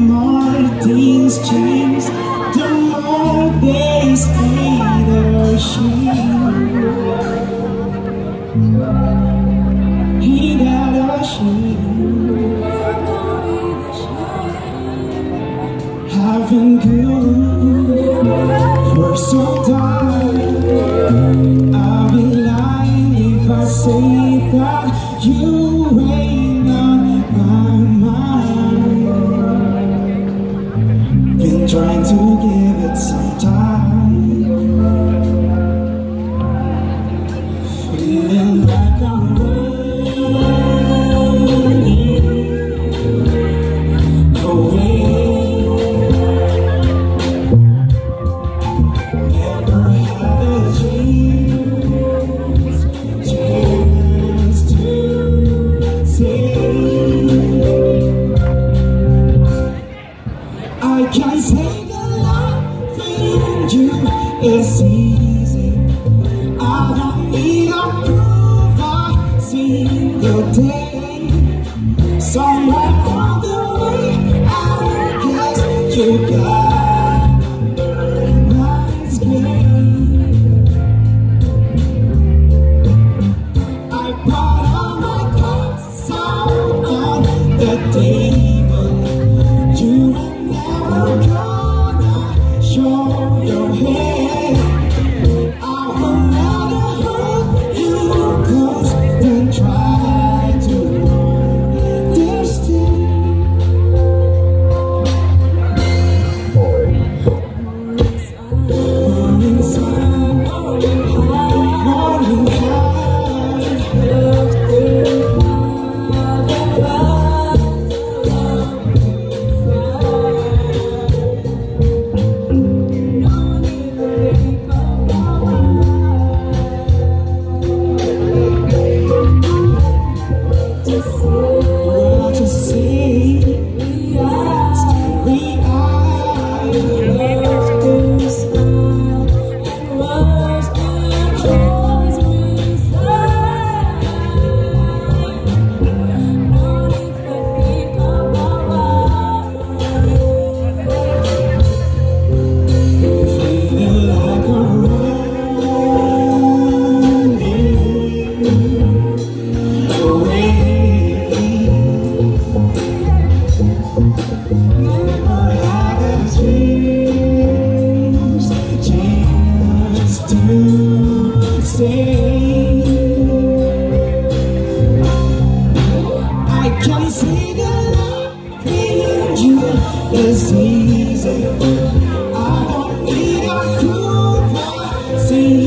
more things change, the more they stay the shame. He got a shame. Having good for some time. I'll be lying if I say that you ain't on my mind. Been trying to give it some time, feeling like I'm running away. Never had a chance to say I can't say that loving you is easy. I don't need approval single day. Somewhere on the way, I guess you got nice game. I brought all my cards out on the table. You ain't never gonna show your head. I will never hurt you, 'cause then try to understand. Morning sun, morning what to say, starry eyed. Feeling like I'm running away. Never had a chance to say I can say that loving you is easy. I don't need a clue.